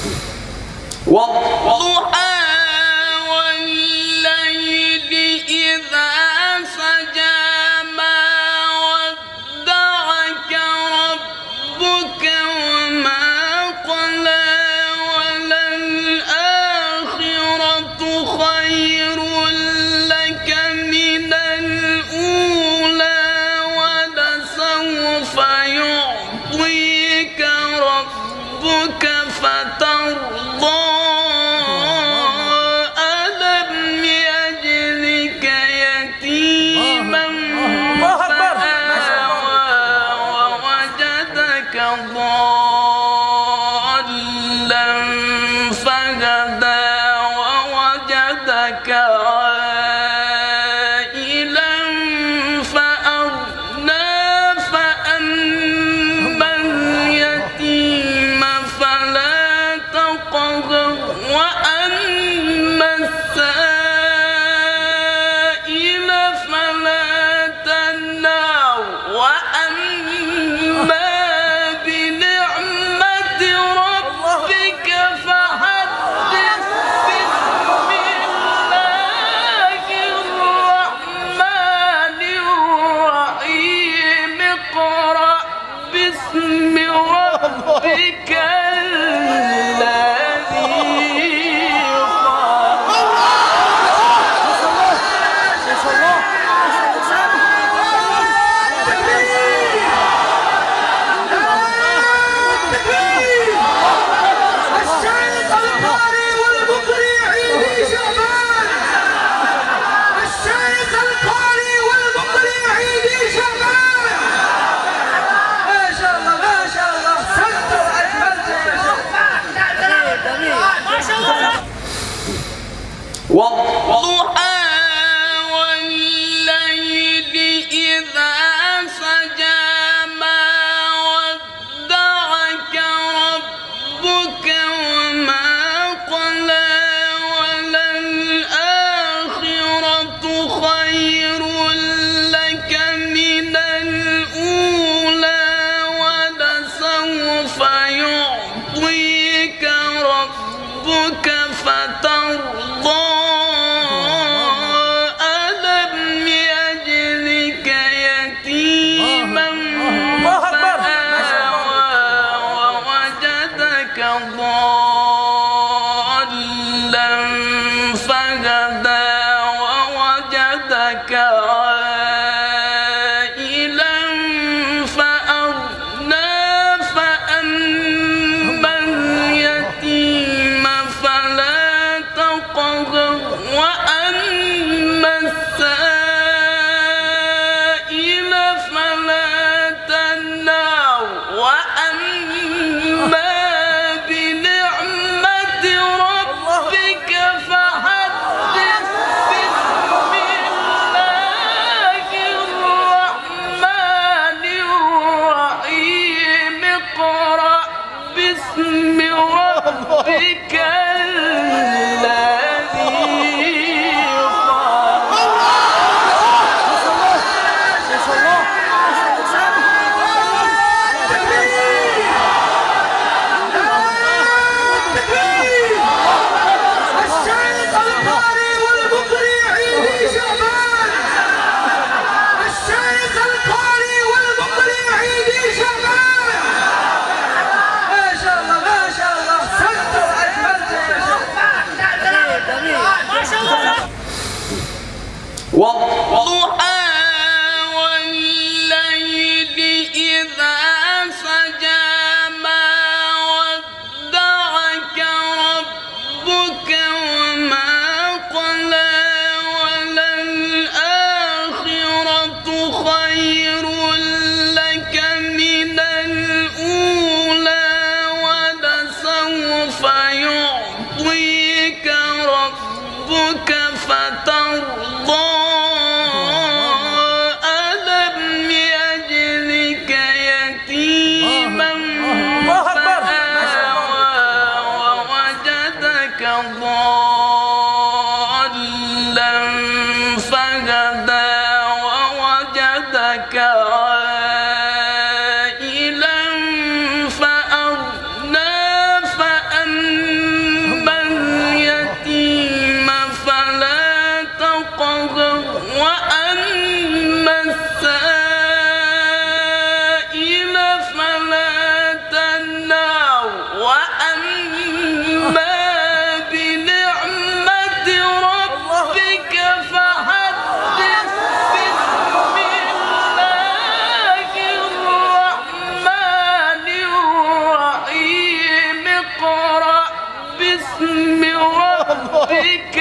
والضحى والليل إذا سجى ما ودعك ربك وما قلى وللآخرة خير لك من الأولى ولسوف يعطيك ربك فترضى ألم يجدك يتيما فآوى ووجدك ضالا فهدى ووجدك عائلا فأغنى فأما اليتيم فلا تقهر وأما السائل فلا تنهر وأما بنعمة ربك فحدث بسم الله الرحمن الرحيم اقرأ باسم ربك والضحى والليل إذا سجى ما ودعك ربك وما قلى وللآخرة خير لك من الأولى ولسوف يعطيك ربك فترضى ألم يجدك يتيما فآوى ووجدك ضالا فهدى ووجدك عائلا فأغنى فأما اليتيم فلا تقهر وأما السائل فلا تنهر وأما بنعمة ربك فحدث بسم الله الرحمن الرحيم اقرأ باسم ربك والضحى والليل إذا سجى ما ودعك ربك وما قلى وللآخرة خير لك من الأولى ولسوف يعطيك ربك فترضى ألم يجدك يتيما فآوى ووجدك ضالا فهدى ووجدك عائلا فأغنى فأما باسم ربك